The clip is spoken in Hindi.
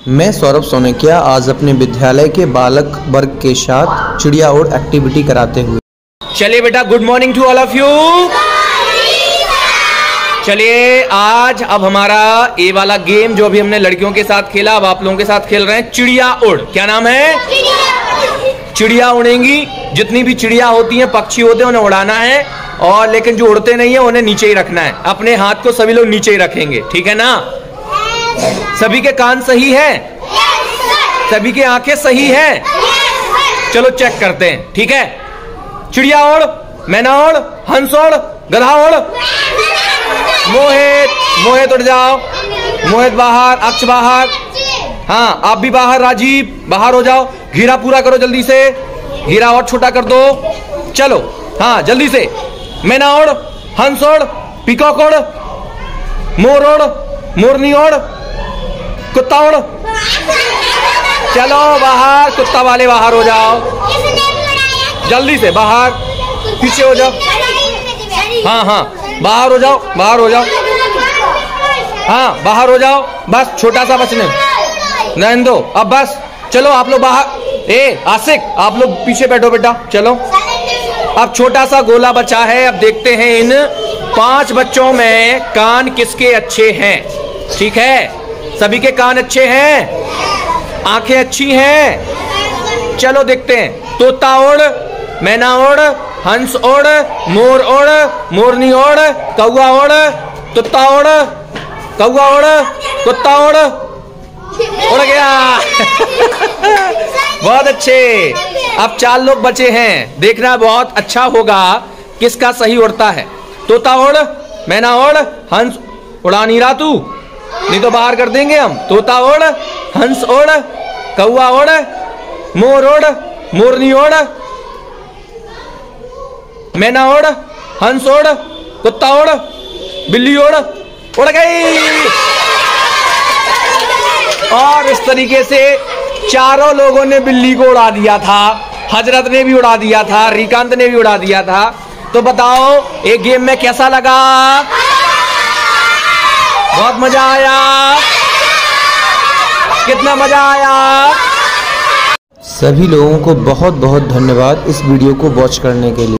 मैं सौरभ सोनेकिया आज अपने विद्यालय के बालक वर्ग के साथ चिड़िया उड़ एक्टिविटी कराते हुए। चलिए बेटा, good morning to all of you. चलिए आज अब हमारा ये वाला गेम जो अभी हमने लड़कियों के साथ खेला, अब आप लोगों के साथ खेल रहे हैं चिड़िया उड़। क्या नाम है? चिड़िया उड़ेंगी। जितनी भी चिड़िया होती हैं, पक्षी होते हैं, उन्हें उड़ाना है, और लेकिन जो उड़ते नहीं है उन्हें नीचे ही रखना है। अपने हाथ को सभी लोग नीचे ही रखेंगे, ठीक है ना? सभी के कान सही है? सभी की आंखें सही है? चलो चेक करते हैं, ठीक है? चिड़िया उड़, मैना उड़, हंस उड़, गधा उड़। मोहित उड़ जाओ। मोहित बाहर, अक्ष बाहर। हाँ, आप भी बाहर। राजीव बाहर हो जाओ। घेरा पूरा करो जल्दी से। घेरा और छोटा कर दो। चलो, हाँ जल्दी से। मैना उड़, हंस उड़, पीकॉक उड़, मोर उड़, मोरनी उड़, कुत्ता उड़। चलो बाहर, कुत्ता वाले बाहर हो जाओ जल्दी से। बाहर, पीछे हो जाओ। हाँ हाँ, बाहर हो जाओ, बाहर हो जाओ। हाँ, बाहर हो जाओ। बस छोटा सा बचने रहने दो। अब बस चलो आप लोग बाहर। आसिक, आप लोग पीछे बैठो बेटा। चलो, अब छोटा सा गोला बचा है। अब देखते हैं इन 5 बच्चों में कान किसके अच्छे हैं। ठीक है, सभी के कान अच्छे हैं, आंखें अच्छी हैं। चलो देखते हैं। तोता उड़, मैना उड़, हंस उड़, मोर उड़, मोरनी उड़, कौवा उड़, तोता उड़, कौवा उड़, कुत्ता उड़ गया। बहुत अच्छे। अब 4 लोग बचे हैं। देखना बहुत अच्छा होगा किसका सही उड़ता है। तोता उड़, मैना उड़, हंस उड़ा नहीं रहा तू, नहीं तो बाहर कर देंगे हम। तोता उड़, हंस उड़, कौवा उड़, मोर उड़, मोरनी उड़, मैना उड़, हंस उड़, कुत्ता उड़, बिल्ली उड़ गई। और इस तरीके से चारों लोगों ने बिल्ली को उड़ा दिया था। हजरत ने भी उड़ा दिया था, रिकांत ने भी उड़ा दिया था। तो बताओ ये गेम में कैसा लगा? बहुत मजा आया। कितना मजा आया? सभी लोगों को बहुत बहुत धन्यवाद इस वीडियो को वॉच करने के लिए।